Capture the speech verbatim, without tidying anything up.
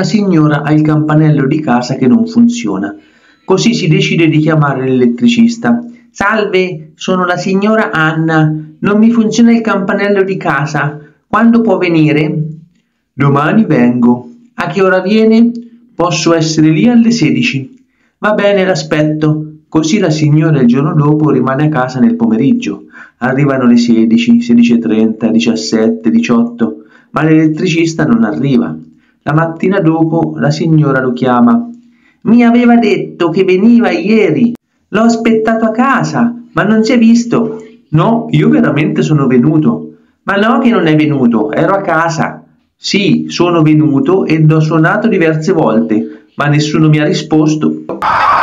signora ha il campanello di casa che non funziona. Così si decide di chiamare l'elettricista. Salve, sono la signora Anna. Non mi funziona il campanello di casa. Quando può venire? Domani vengo. A che ora viene? Posso essere lì alle sedici. Va bene, l'aspetto. Così la signora il giorno dopo rimane a casa nel pomeriggio. Arrivano le sedici, sedici e trenta, diciassette, diciotto, ma l'elettricista non arriva. La mattina dopo la signora lo chiama. Mi aveva detto che veniva ieri. L'ho aspettato a casa, ma non si è visto. No, io veramente sono venuto. Ma no che non è venuto, ero a casa. Sì, sono venuto ed ho suonato diverse volte, ma nessuno mi ha risposto.